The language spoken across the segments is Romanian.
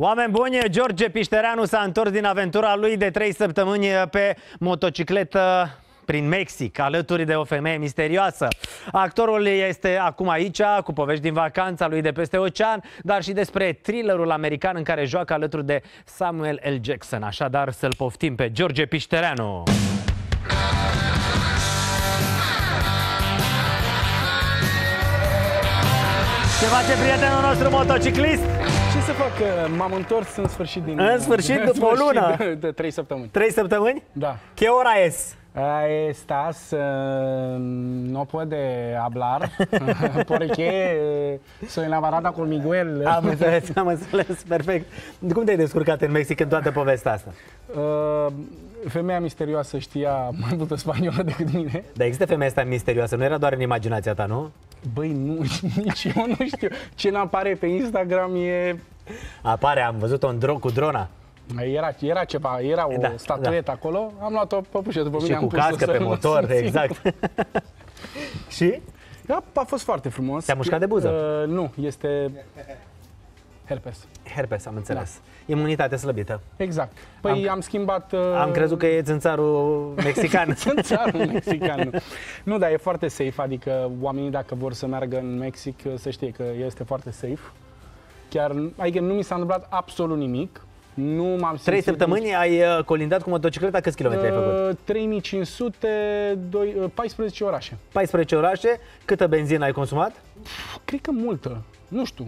Oameni buni, George Piștereanu s-a întors din aventura lui de 3 săptămâni pe motocicletă prin Mexic, alături de o femeie misterioasă. Actorul este acum aici, cu povești din vacanța lui de peste ocean, dar și despre thrillerul american în care joacă alături de Samuel L. Jackson. Așadar, să-l poftim pe George Piștereanu. Ce face prietenul nostru motociclist? Ce să fac? M-am întors în sfârșit din... În sfârșit, după o lună? De 3 săptămâni. 3 săptămâni? Da. Ce ora es? Estás, no puede hablar, porque soy enamorada con Miguel. Am înțeles, perfect. Cum te-ai descurcat în Mexic în toată povestea asta? Femeia misterioasă știa mai multă spaniolă decât mine. Dar există femeia asta misterioasă, nu era doar în imaginația ta, nu? Băi, nu, nici eu nu știu. Ce n-apare pe Instagram e... Apare, am văzut-o cu drona. Era ceva, era o statuetă acolo, am luat-o păpușă după mine. Și cu cască pe motor, exact. Și? A fost foarte frumos. Te-a mușcat de buză? Nu, este herpes. Herpes, am înțeles. Da. Imunitate slăbită. Exact. Păi am schimbat... Am crezut că e țânțarul mexican. Țânțarul mexican, nu. Nu, dar e foarte safe, adică oamenii dacă vor să meargă în Mexic să știe că este foarte safe. Chiar, adică nu mi s-a întâmplat absolut nimic. Nu m-am simțit... 3 săptămâni ai colindat cu motocicleta, câți kilometri ai făcut? 3500, 14 orașe. 14 orașe, câtă benzină ai consumat? Cred că multă, nu știu.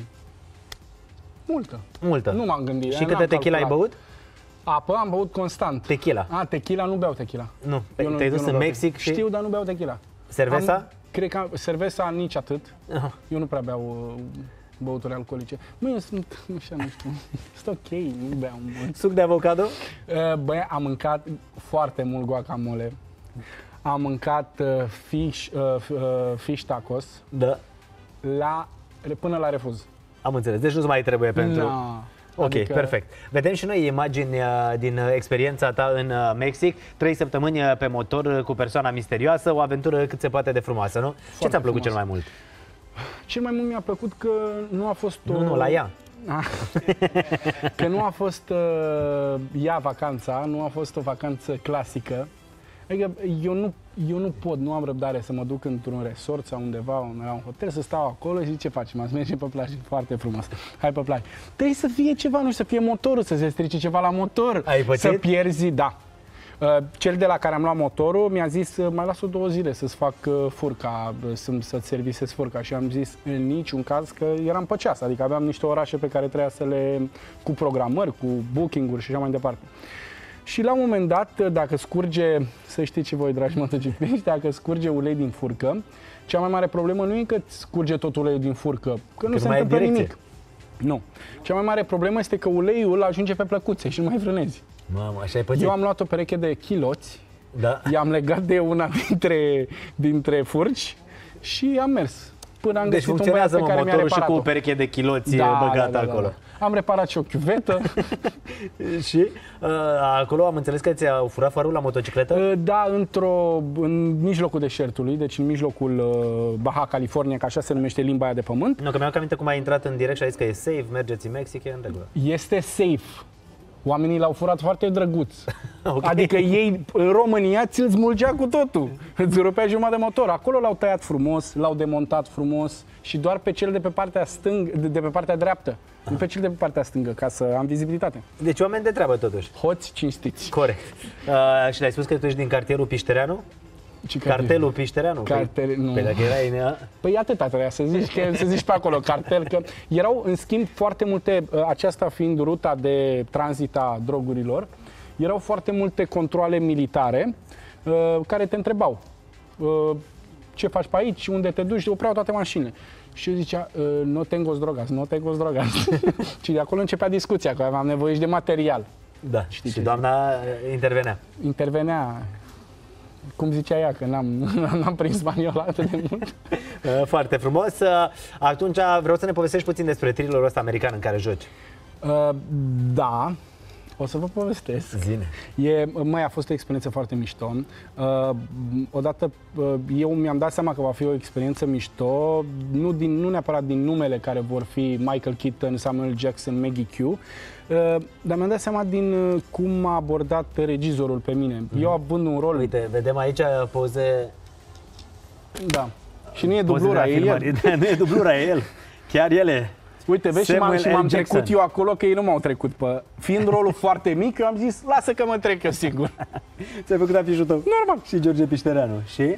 Multă. Multă. Nu m-am gândit. Și câte tequila ai băut? Apă am băut constant. Tequila? Tequila, nu beau tequila. Nu, te-ai dus în Mexic și... Știu, dar nu beau tequila. Cerveza? Cred că cerveza nici atât. Eu nu prea beau băuturi alcoolice. Măi, eu sunt, așa, nu știu, sunt ok, nu beau mult. Suc de avocado? Băi, am mâncat foarte mult guacamole. Am mâncat fish tacos. Da. Până la refuz. Am înțeles, deci nu-ți mai trebuie pentru... No. Ok, adică... perfect. Vedem și noi imagini din experiența ta în Mexic. 3 săptămâni pe motor cu persoana misterioasă, o aventură cât se poate de frumoasă, nu? Foarte ce ți-a plăcut cel mai mult? Cel mai mult mi-a plăcut că nu a fost Nu, la ea. Că nu a fost ea vacanța, nu a fost o vacanță clasică. Adică eu nu pot, nu am răbdare să mă duc într-un resort sau undeva, la un hotel, să stau acolo și ce facem? Ați merge pe plajă, foarte frumos. Hai pe plajă. Trebuie să fie ceva, nu știu, să fie motorul, să se strice ceva la motor. Ai pățit? Să pierzi, da. Cel de la care am luat motorul mi-a zis, mai las-o 2 zile să-ți fac furca, să-ți servisez furca și am zis, în niciun caz, că eram pe ceas, adică aveam niște orașe pe care trebuia să le, cu programări, cu booking-uri și așa mai departe. Și la un moment dat, dacă scurge, să știți și voi, dragi motocicliști, dacă scurge ulei din furcă, cea mai mare problemă nu e că scurge tot uleiul din furcă, că nu se întâmplă nimic. Nu. Cea mai mare problemă este că uleiul ajunge pe plăcuțe și nu mai frânezi. Mamă, așa ai pățit. Eu am luat o pereche de chiloți, da. I-am legat de una dintre furci și am mers. Până am găsit un băiat pe care mi-a reparat-o. Și cu o pereche de chiloți băgată acolo. Da. Am reparat și o chiuvetă. Și acolo am înțeles că ți-au furat farul la motocicletă? Da, în mijlocul deșertului, deci în mijlocul Baja California, că așa se numește limba aia de pământ. Nu, că mi-am aminte cum ai intrat în direct și ai zis că e safe, mergeți în Mexic, e în regulă. Este safe. Oamenii l-au furat foarte drăguț. Okay. Adică ei, în România, ți-l smulgea cu totul. Îți rupea jumătate de motor. Acolo l-au tăiat frumos, l-au demontat frumos și doar pe cel de pe partea de pe partea dreaptă. Nu pe cel de pe partea stângă, ca să am vizibilitate. Deci oameni de treabă totuși. Hoți cinstiți. Corect. Și le-ai spus că tu ești din cartierul Piștereanu? Cartelul Piștereanu? Nu. Păi dacă erai... Păi atâta trebuia să zici pe acolo, cartel, că erau în schimb foarte multe, aceasta fiind ruta de tranzit a drogurilor, erau foarte multe controale militare care te întrebau ce faci pe aici, unde te duci, opreau toate mașinile. Și eu zicea, no tengo drogas, no tengo drogas. Și de acolo începea discuția, că aveam nevoie și de material. Da, știi, și doamna intervenea. Intervenea. Cum zicea ea, că n-am prins spaniola atât de mult. Foarte frumos. Atunci vreau să ne povestești puțin despre thrillerul ăsta american în care joci. Da. O să vă povestesc. Zine. A fost o experiență foarte mișto. Odată eu mi-am dat seama că va fi o experiență mișto, nu neapărat din numele care vor fi Michael Keaton, Samuel Jackson, Maggie Q, dar mi-am dat seama din cum m-a abordat regizorul pe mine. Eu având un rol... Uite, vedem aici poze... Da. Și nu e dublura, e el. Nu e dublura, e el. Chiar ele. Uite, vezi, și m-am trecut eu acolo, că ei nu m-au trecut. Fiind rolul foarte mic, eu am zis, lasă că mă trec eu singur. Ți-ai făcut afișul tău? Normal. Și George Piștereanu.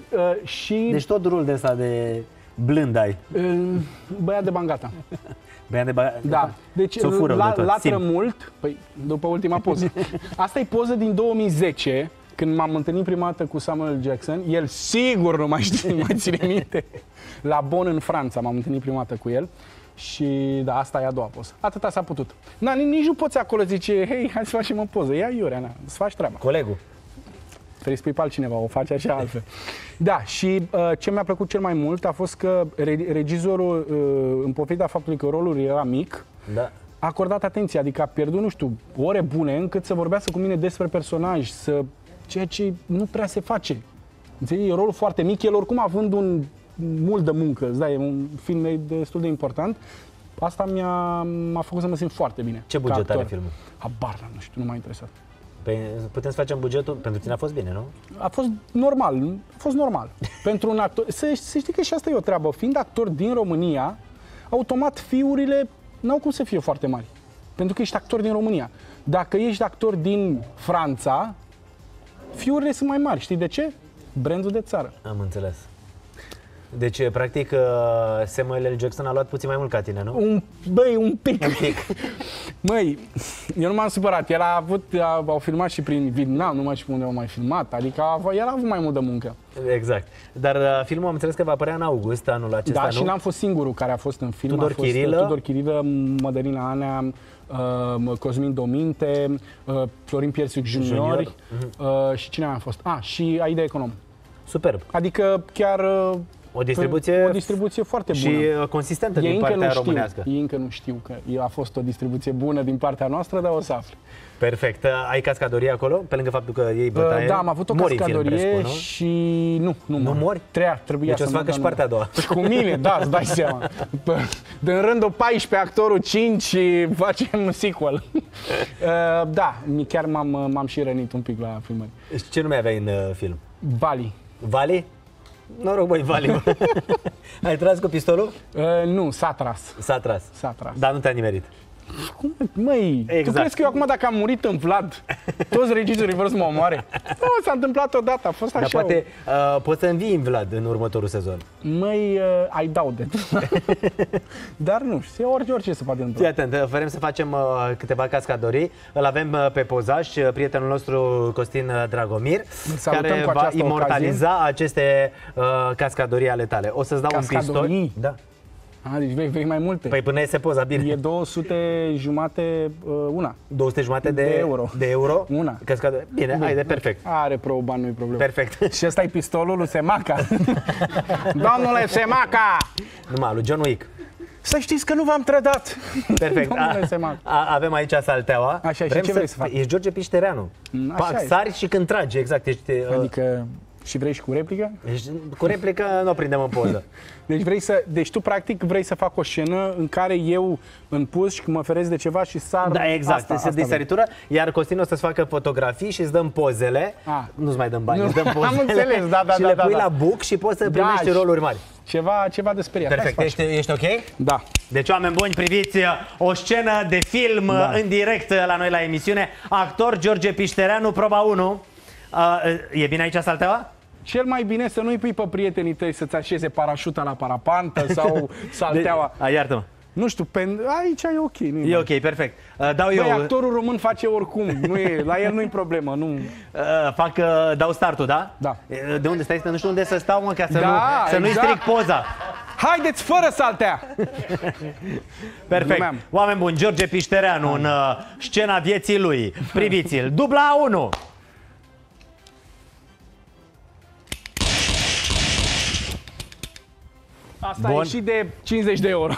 Și? Deci tot rolul de ăsta de blând ai. Băiat de bangata. Băiat de bangata? Da. Deci latră mult, păi, după ultima poză. Asta e poză din 2010, când m-am întâlnit prima dată cu Samuel Jackson. El sigur nu mai știe, nu mai ține minte. La Bonn, în Franța, m-am întâlnit prima dată cu el. Și da, asta e a doua poză. Atâta s-a putut. Na, nici nu poți acolo zice, hei, hai să facem o poză. Ia iurea, na, să faci treaba. Colegul. Trebuie să spui pe altcineva, o face așa altfel. Da, și ce mi-a plăcut cel mai mult a fost că regizorul, în pofida faptului că rolul era mic, da, a acordat atenție, adică a pierdut, nu știu, ore bune încât să vorbească cu mine despre personaj, ceea ce nu prea se face. Înțelegi? E rolul foarte mic, el oricum având mult de muncă, da, e un film destul de important. Asta m-a făcut să mă simt foarte bine. Ce buget are filmul? Habar, nu știu, nu m-a interesat. Păi putem să facem bugetul? Pentru tine a fost bine, nu? A fost normal. Pentru un actor, să știi că și asta e o treabă. Fiind actor din România, automat fiurile n-au cum să fie foarte mari. Pentru că ești actor din România. Dacă ești actor din Franța, fiurile sunt mai mari. Știi de ce? Brandul de țară. Am înțeles. Deci, practic, Samuel L. Jackson a luat puțin mai mult ca tine, nu? Un pic. Măi, eu nu m-am supărat. El au filmat și prin Vietnam, nu mai știu unde au mai filmat. Adică el a avut mai mult de muncă. Exact. Dar filmul am înțeles că va apărea în august anul acesta, da, nu? și n-am fost singurul care a fost în film. Tudor Chirilă, Mădălina Anea, Cosmin Dominte, Florin Piersic Junior. Și cine mai a fost? Și Aida Econom. Superb. Adică chiar... O distribuție foarte bună. Și consistentă din partea românească. Ei încă nu știu că a fost o distribuție bună din partea noastră, dar o să afle. Perfect. Ai cascadorie acolo? Pe lângă faptul că ei bătaie? Da, am avut o cascadorie și nu mori? Trebuia deci o să facă și partea a doua. Cu mine, da, îți dai seama. Din rândul 14, actorul 5 și facem sequel. Da, chiar m-am și rănit un pic la filmări. Ce nume aveai în film? Vali. Vali? Noroc, băi, Vali. Ai tras cu pistolul? Nu, s-a tras. S-a tras. Dar nu te-a nimerit. Cum? Măi, exact. Tu crezi că eu acum dacă am murit în Vlad, toți regizorii vor să mă omoare? Nu, s-a întâmplat odată, a fost așa. Dar poate poți să învii în Vlad în următorul sezon. Măi, I doubt it. Dar nu știu, orice se poate întâmpla. Fii atent, vrem să facem câteva cascadorii. Îl avem pe pozaș, prietenul nostru Costin Dragomir, care va imortaliza aceste cascadorii ale tale. O să-ți dau un pistol. Da. Deci vrei mai multe. Păi până iese poza, bine. E 200 jumate una. 200 jumate de euro. De euro? Una. Bine, haide, perfect. Are bani, nu-i problemă. Perfect. Și ăsta e pistolul lui Semaca. Domnule Semaca! Numai, lui John Wick. Să știți că nu v-am trădat. Perfect. Avem aici salteaua. Așa, și ce vrei să fac? Ești George Piștereanu. Sari și când tragi, exact. Adică... Și vrei și cu replică? Cu replică nu o prindem în poză. Deci tu practic vrei să fac o scenă în care eu împus și mă feresc de ceva și sar. Da, exact. Asta de săritură, iar Costin o să-ți facă fotografii și îți dăm pozele. Nu-ți mai dăm bani, îți dăm pozele. Am înțeles, da. Și le pui la book și poți să primești roluri mari. Ceva de speriat. Perfect. Ești ok? Da. Deci, oameni buni, priviți o scenă de film în direct la noi la emisiune. Actor George Piștereanu, proba 1. E bine aici salteaua? Cel mai bine să nu-i pui pe prietenii tăi să-ți așeze parașuta la parapantă sau salteaua. Iartă-mă. Nu știu, aici e ok. E ok, perfect. Actorul român face oricum, la el nu-i problemă. Dau startul, da? Da. De unde stai? Nu știu unde să stau, mă, ca să nu-i stric poza. Haideți fără saltea! Perfect. Oameni buni, George Piștereanu în scena vieții lui. Priviți-l. Dubla 1. Asta Bun. e și de 50 de euro.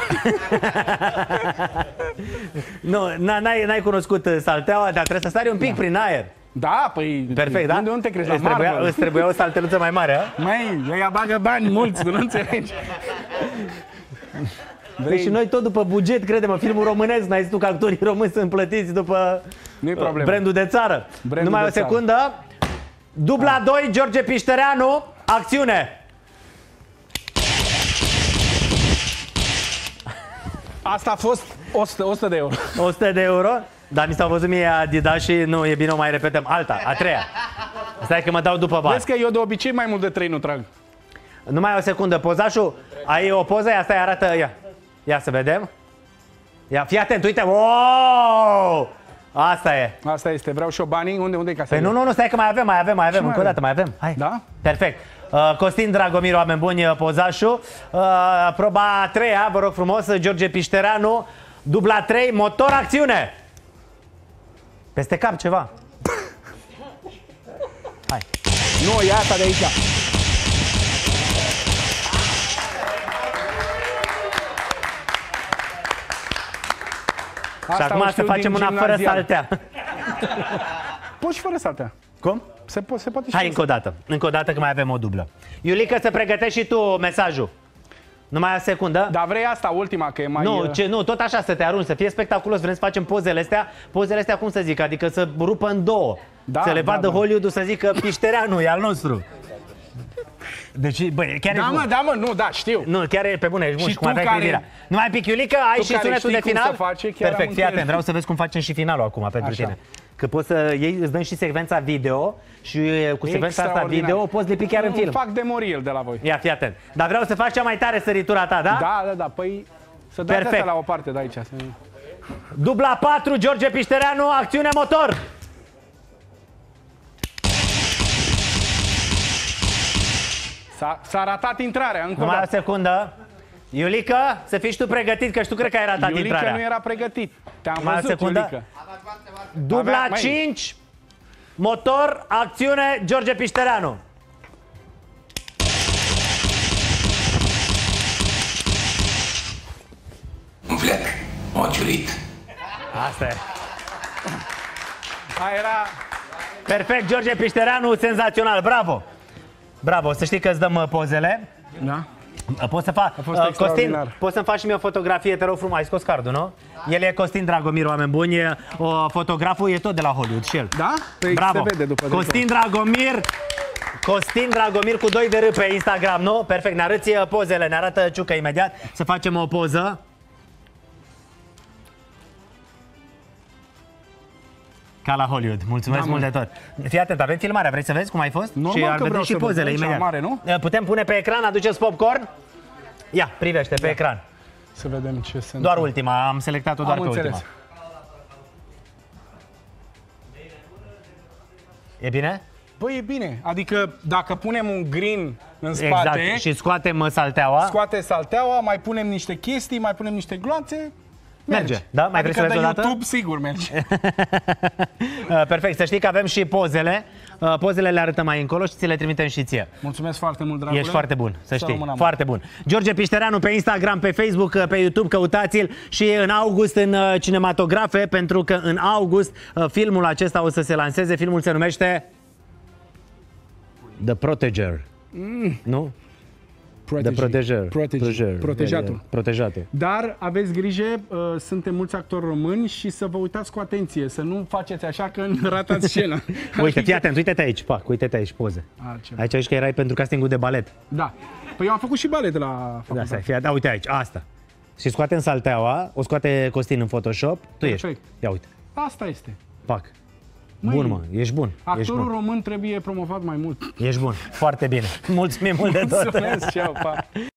Nu, n-ai cunoscut salteaua, dar trebuie să sari un pic prin aer. Da, păi... Perfect, da? Unde te crezi? La Marvel? Îți trebuia o salteluță mai mare, a? Măi, ăia bagă bani mulți, nu înțelegi. Deci și noi tot după buget, crede-mă, filmul românesc, n-ai zis tu că actorii români sunt plătiți după brandul de țară. Numai o secundă. Dubla 2, George Piștereanu, acțiune! Asta a fost 100 de euro. 100 de euro? Dar mi s-a văzut mie Adidas și nu, e bine o mai repetăm. Alta, a treia. Stai că mă dau după bani. Vezi că eu de obicei mai mult de 3 nu trag. Numai o secundă, pozașul, ai o poză, asta îi arată, ia să vedem. Ia, fii atent, uite, wow! Asta e. Asta este, vreau și o banii, unde e casa? Păi nu, stai că mai avem, încă o dată, mai avem. Hai. Da? Perfect. Costin Dragomir, oameni buni, pozașul. Proba a treia, vă rog frumos, George Piștereanu, dubla 3, motor, acțiune! Peste cap ceva. Hai. Nu, e asta de aici. Și acum să facem una fără saltea. Poți și fără saltea. Cum? Se poate și. Hai încă o dată că mai avem o dublă. Iulica, să pregătești și tu mesajul. Numai o secundă. Dar vrei asta, ultima, că e mai... Nu, tot așa să te arunci, să fie spectaculos. Vrem să facem pozele astea, cum să zic, adică să rupă în două. Să le vadă Hollywood-ul să zică Piștereanu e al nostru. Deci, băi, chiar e bun. Da, mă, știu. Nu, chiar e pe bune, ești bun și cum aveai care... credirea. Numai pic, Iulica, ai și sunetul de final? Perfect, fii atent, vreau să vezi cum facem și finalul acum pentru tine. Că poți să iei, îți dăm și secvența video și cu secvența asta video o poți lipi chiar în film. Fac demoriel de la voi. Ia, fii atent. Dar vreau să faci cea mai tare săritura ta, da? Da, păi să dai asta la o parte de aici. Dubla 4, George Piștereanu, acțiune, motor! S-a ratat intrarea, încă Numai o secundă. Iulica, să fii și tu pregătit, că și tu cred că ai ratat intrarea. Iulica nu era pregătit. Te-am văzut, Iulica. Dubla 5, motor, acțiune, George Piștereanu. Un flec, m-a ciurit. Asta e. Aia era... Perfect, George Piștereanu, senzațional, bravo! Bravo, să știi că îți dăm pozele. Da. Poți să fac, Costin, poți să-mi faci și mie o fotografie, te rog frumos, ai scos cardul, nu? El e Costin Dragomir, oameni buni, fotograful e tot de la Hollywood și el. Da? Păi bravo! Se vede după Costin Dragomir cu 2 de R pe Instagram, nu? Perfect, ne arăți pozele, ne arată Ciucă imediat, să facem o poză. Ca la Hollywood. Mulțumesc mult de tot. Fii atent, avem filmarea, vrei să vezi cum ai fost? Normal și ar vedea și pozele imediat. Mare, nu? Putem pune pe ecran, aduceți popcorn? Ia, privește pe ecran. Să vedem ce se Doar ultima, am selectat-o doar pe ultima. E bine? Băi, e bine. Adică dacă punem un green în spate... Exact, și scoatem salteaua. Scoate salteaua, mai punem niște chestii, mai punem niște gloanțe... Merge, da? Mai adică vrei să vezi o dată? YouTube sigur merge. Perfect, să știi că avem și pozele. Pozele le arătăm mai încolo și ți le trimitem și ție. Mulțumesc foarte mult, dragule. Ești foarte bun, să știi. Foarte bun. George Piștereanu pe Instagram, pe Facebook, pe YouTube, căutați-l și în august în cinematografe, pentru că în august filmul acesta o să se lanseze. Filmul se numește The Proteger. Nu? Protejatul. Dar aveți grijă, suntem mulți actori români și să vă uitați cu atenție, să nu faceți așa că ratați scena. Uite, fii atent, uite-te aici, uite-te aici, poze. Aici că erai pentru castingul de balet. Da. Păi eu am făcut și balet la facultate. Da, uite aici, asta. Și scoatem salteaua, o scoate Costin în Photoshop, tu ești. Ia uite. Asta este. Pac. Bun, mă, ești bun. Actorul român trebuie promovat mai mult. Ești bun, foarte bine. Mulțumim mult de tot. Mulțumesc, ceau, pa.